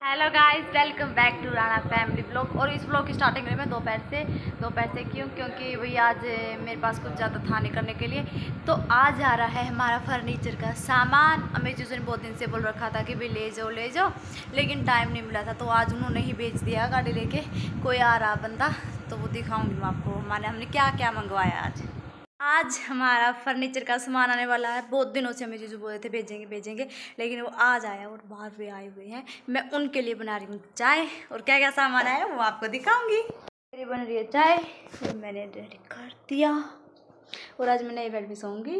Hello guys, welcome back to Rana family blog. और इस blog की स्टार्टिंग में मैं दोपहर से क्योंकि वही आज मेरे पास कुछ ज़्यादा था नहीं करने के लिए। तो आज आ रहा है हमारा फर्नीचर का सामान। अमें जिस दिन बहुत दिन से बोल रखा था कि भाई ले जाओ, लेकिन टाइम नहीं मिला था। तो आज उन्होंने ही भेज दिया गाड़ी लेके। कोई आ रहा बंदा तो वो दिखाऊंगी मैं आपको हमने क्या क्या मंगवाया आज हमारा फर्नीचर का सामान आने वाला है। बहुत दिनों से हमें जीजू बोले थे भेजेंगे, लेकिन वो आज आया और बाहर भी आए हुए हैं। मैं उनके लिए बना रही हूँ चाय, और क्या क्या सामान आया वो आपको दिखाऊंगी। मेरी बन रही है चाय और मैंने रेडी कर दिया, और आज मैं नए बेड पे सोऊंगी।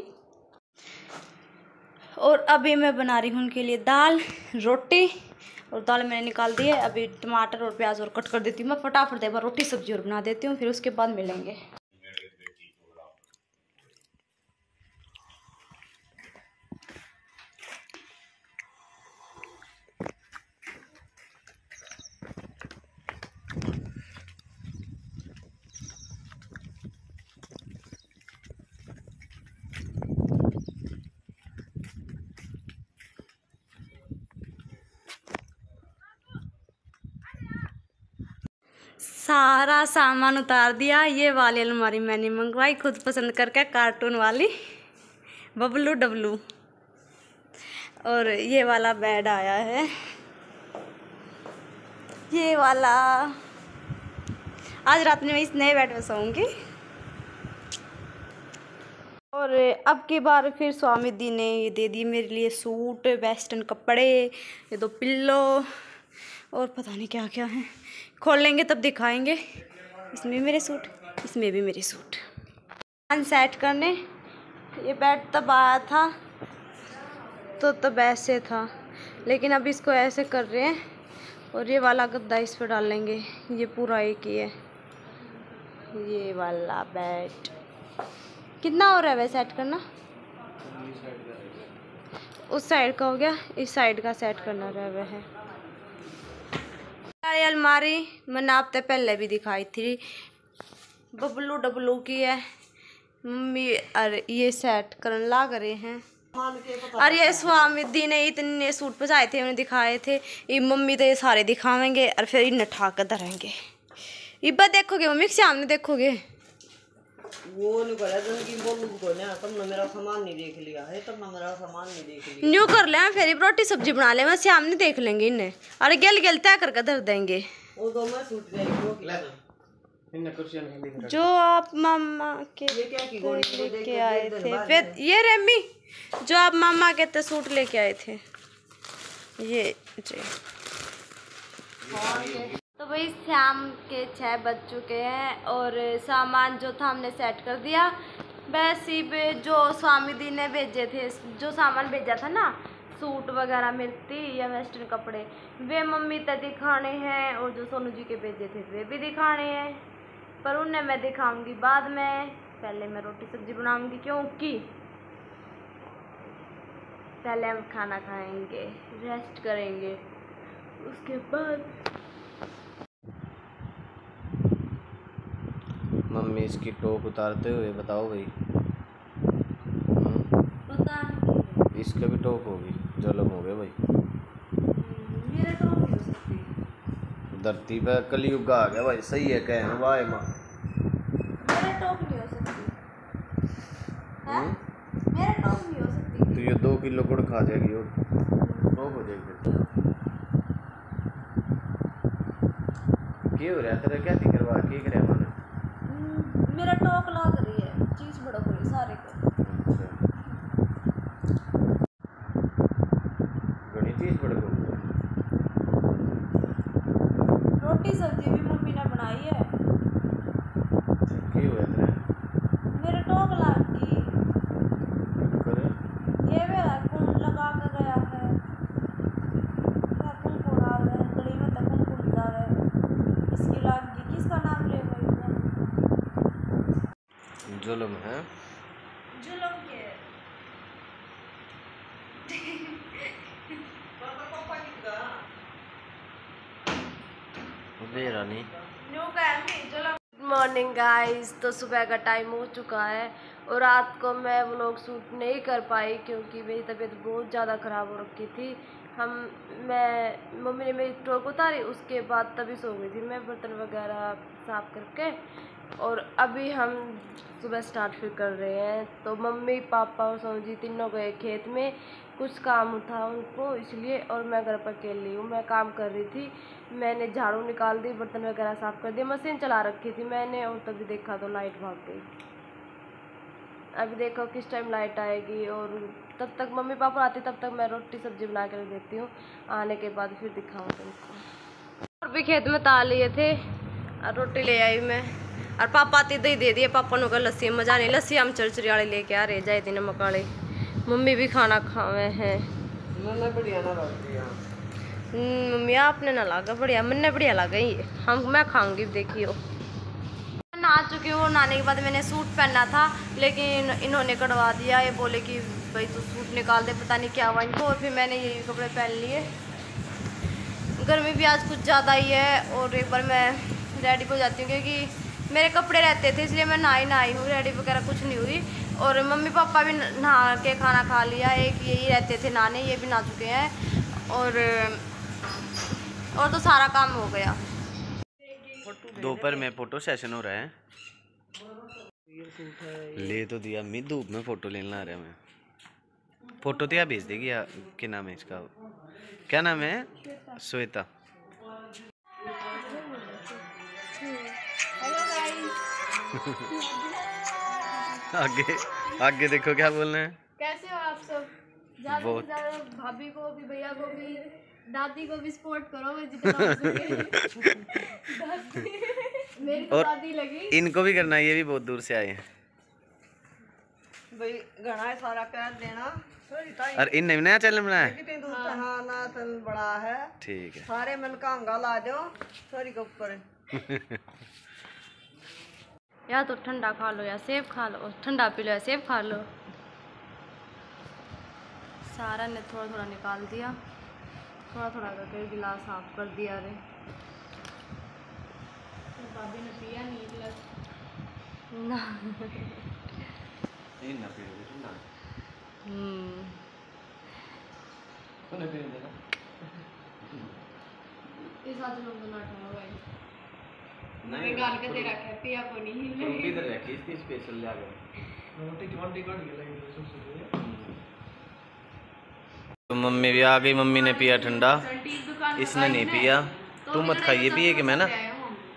और अभी मैं बना रही हूँ उनके लिए दाल रोटी, और दाल मैंने निकाल दी है। अभी टमाटर और प्याज और कट कर देती हूँ मैं फटाफट। एक बार रोटी सब्जी और बना देती हूँ, फिर उसके बाद मिलेंगे। सारा सामान उतार दिया। ये वाली अलमारी मैंने मंगवाई खुद पसंद करके, कार्टून वाली बबलू डबलू। और ये वाला बेड आया है, ये वाला। आज रात में मैं इस नए बेड में सोऊंगी। और अब की बार फिर स्वामी दी ने ये दे दिए मेरे लिए सूट, वेस्टर्न कपड़े, ये दो पिल्लो और पता नहीं क्या क्या है। खोलेंगे तब दिखाएंगे। इसमें भी मेरे सूट, इसमें भी मेरे सूट। सेट करने ये बेड तब आया था तो तब ऐसे था, लेकिन अब इसको ऐसे कर रहे हैं। और ये वाला गद्दा इस पर डाल लेंगे। ये पूरा एक ही है ये वाला बेड। कितना हो रहा है वैसे सेट करना? उस साइड का हो गया, इस साइड का सेट करना रहा है। ये अलमारी मैंने आपसे पहले भी दिखाई थी, बबलू डबलू की है। मम्मी अरे ये सेट करने लग रहे हैं। अरे ये स्वामी दी ने इतने सूट पजाए थे, उन्हें दिखाए थे। ये मम्मी तो ये सारे दिखावेंगे और फिर इन्हें ठाक धरेंगे। इब्बा देखोगे मम्मी के सामने देखोगे? वो नहीं करा कि बोलूं को ना, तब ना मेरा सामान नहीं देख लिया है, तब ना मेरा सामान नहीं देख लिया। न्यू कर ले फिर रोटी सब्जी बना ले, मैं सामने देख लेंगे इन्हें। अरे गल तय करके धर देंगे। वो दो मैं सूट गई वो जो आप मामा के लेके आए थे, फिर ये रेमी जो आप मामा के ते सूट लेके आए थे ये जी। तो भाई शाम के 6 बज चुके हैं और सामान जो था हमने सेट कर दिया। बस ही जो स्वामी दी ने भेजे थे, जो सामान भेजा था ना, सूट वगैरह मिलती या वेस्टर्न कपड़े, वे मम्मी तक दिखाने हैं। और जो सोनू जी के भेजे थे वे भी दिखाने हैं, पर उन्हें मैं दिखाऊंगी बाद में। पहले मैं रोटी सब्जी बनाऊंगी, क्योंकि पहले हम खाना खाएंगे, रेस्ट करेंगे, उसके बाद। मम्मी इसकी टोक उतारते हुए बताओ भाई। पता नहीं इसका भी टोक होगी, जुल्म हो गया भाई। मेरा टॉप नहीं हो सकती। धरती पे कलयुग आ गया भाई, सही है कह वाह माँ। मेरा टॉप नहीं हो सकती है? मेरा टॉप नहीं हो सकती। तो ये 2 किलो गुड़ खा जाएगी और टोक हो जाएगी। क्या हो रहा है तेरा? क्या दिख रहा है? क्या करे मेरा टॉक लग रही है, चीज बड़ा कोई सारे को। बड़ी चीज बड़ गई। रोटी सब्जी भी मम्मी ने बनाई है। क्या हुआ तेरा? मेरा टॉक लग गई। करे ये मेरा कौन लगा कर गया है? कौन कोड़ा है गली में, तक कौन जावे इसकी लग गई। किसका नाम ले गई? जुल्म है। जुल्म के रानी। Good morning guys. तो सुबह का टाइम हो चुका है और रात को मैं व्लॉग शूट नहीं कर पाई, क्योंकि मेरी तबीयत बहुत ज़्यादा ख़राब हो रखी थी। मम्मी ने मेरी टोक उतारी, उसके बाद तभी सो गई थी मैं, बर्तन वगैरह साफ करके। और अभी हम सुबह स्टार्ट फिर कर रहे हैं। तो मम्मी पापा और सोनू जी तीनों गए खेत में, कुछ काम था उनको इसलिए, और मैं घर पर अकेली हूँ। मैं काम कर रही थी, मैंने झाड़ू निकाल दी, बर्तन वगैरह साफ कर दिए, मशीन चला रखी थी मैंने, और तभी देखा तो लाइट भाग गई। अभी देखो किस टाइम लाइट आएगी, और तब तक मम्मी पापा आते तब तक मैं रोटी सब्जी बना कर देती हूँ, आने के बाद फिर दिखाऊँ तुमको। और भी खेत में ताल लिए थे और रोटी ले आई मैं, और पापा आते दही दे दिए। पापा ने कहा लस्सी मजा नहीं, लस्सी हम चरचरी वाले लेके आ रहे जाए दिन नमक वाले। मम्मी भी खाना खावे हैं। मैंने बढ़िया ना लग दिया। मम्मी आपने ना लगा बढ़िया, मैंने बढ़िया लगा ये, मैं खाऊंगी देखियो। नहा चुकी हूँ, नहाने के बाद मैंने सूट पहना था, लेकिन इन्होंने कटवा दिया। ये बोले कि भाई तू सूट निकाल दे, पता नहीं क्या हुआ इनको। और फिर मैंने यही कपड़े पहन लिए। गर्मी भी आज कुछ ज़्यादा ही है, और एक बार मैं रेडी हो जाती हूँ क्योंकि मेरे कपड़े रहते थे, इसलिए मैं नहाई हूँ, रेडी वगैरह कुछ नहीं हुई। और मम्मी पापा भी नहा के खाना खा लिया, एक यही रहते थे नहाने, ये भी नहा चुके हैं। और तो सारा काम हो गया। दोपहर में फोटो सेशन हो रहा है। ले तो दिया, मैं धूप में फोटो लेना आ रहा है। मैं फोटो दिया भेज देगी या क्या नाम है इसका, क्या नाम है? श्वेता। आगे आगे देखो क्या बोलना है। कैसे हो आप सब? बहुत। ज़्यादा भाभी को भी, भैया को भी, दादी को भी सपोर्ट करो जितना हो सके। मेरी तो दादी लगी। इनको भी करना, ये भी बहुत दूर से आए हैं। भाई घना है सारा कर देना। और इन नया चैनल बनाया है। कितनी दूर तक हाँ ना चल बड़ा है। ठीक है। सारे मिल कांगा ला दो सॉरी के ऊपर। या तो ठंडा खा लो या सेब खा लो, ठंडा पी लो या सेब खा लो। सारा ने थोड़ा थोड़ा निकाल दिया, थोड़ा थोड़ा करके गिलास साफ कर दिया। रे भाभी ने पिया नहीं गिलास ना। इस आदमी लोग तो नाटक हो गए। नहीं गाल के दे रखा है, पिया को नहीं। रोटी इधर रखी, इसकी स्पेशल ले आ गए। रोटी काट के लगी सबसे। तो मम्मी भी आ गई, मम्मी ने पिया ठंडा, इसने नहीं पिया। तू मत खाइए, पिए कि मैं ना है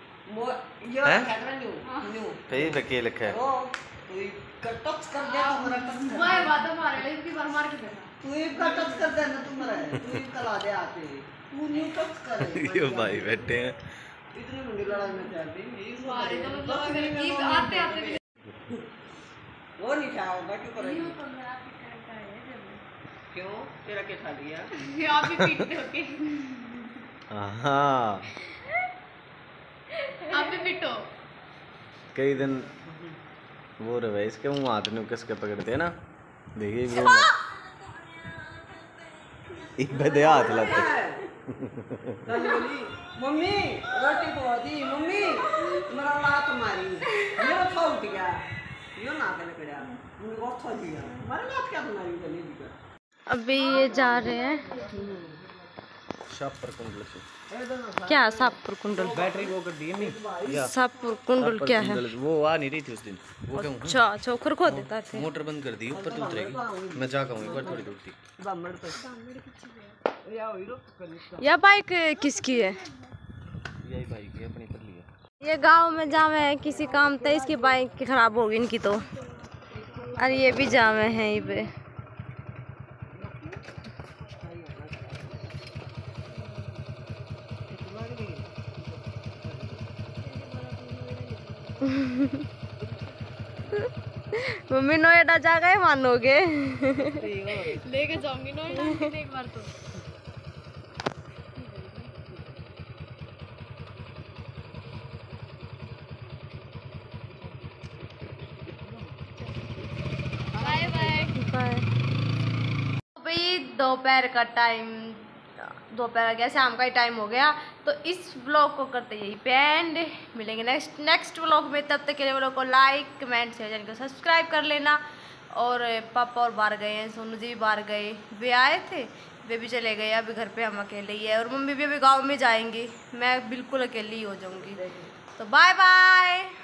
फिर रखिए लिखा है। टच कर दे तुम्हारा बात हमारे लिए की बार मार के देना। तू इसका टच कर देना तुम्हारा, तू इसका ला दे आते, तू न्यू टच करे। यो भाई बैठे हैं। इतनी बड़ी लड़ाई में चल रही है। मारे तो मतलब की आते आते वो नहीं था होगा, क्यों करेगी? क्यों तेरा क्या खा लिया? ये आप भी पीटते हो के? हाँ आप भी पीटो। कई दिन वो रहे इसके मुँह हाथ में कस के पकड़ते हैं ना, देखिए एक बदे हाथ लगते। मम्मी रोटी पका दी, मम्मी मेरा लात मारी, मेरा फाउट गया, यो ना के लकड़ा मुझे बहुत खा दिया, मेरा लात क्या तुम्हारी गली दी। अभी ये जा रहे हैं शाहपुर कुंडल से। क्या शाहपुर कुंडल? बैटरी वो कर दी नहीं, शाहपुर कुंडल क्या है? वो आ नहीं रही थी उस दिन। वो क्यों? अच्छा चौखर खो देता थे। मोटर बंद कर दी, ऊपर तो उतरेगी। मैं जा कहूँ एक बार थोड़ी दूर थी। यह बाइक किसकी है? यही भाई की अपनी कर लिया। ये गांव में जामे है किसी काम था, इसकी बाइक खराब होगी इनकी तो। और ये भी जामे हैं यहीं पे। मम्मी नोएडा जा गए मानोगे? लेके जाऊंगी नोएडा एक बार तो। Bye bye bye. भाई दोपहर का टाइम, दोपहर आ गया, शाम का ही टाइम हो गया। तो इस व्लॉग को करते यही पे एंड, मिलेंगे नेक्स्ट व्लॉग में। तब तक के लिए व्लॉग को लाइक कमेंट शेयर चैनल को सब्सक्राइब कर लेना। और पापा और बाहर गए हैं, सोनू जी भी बाहर गए, वे आए थे, वे भी चले गए, अभी घर पे हम अकेले ही है और मम्मी भी अभी गांव में जाएंगी, मैं बिल्कुल अकेली ही हो जाऊंगी। तो बाय बाय।